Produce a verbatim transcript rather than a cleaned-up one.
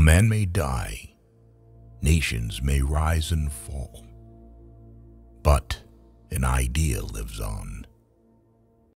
man may die, nations may rise and fall, but an idea lives on.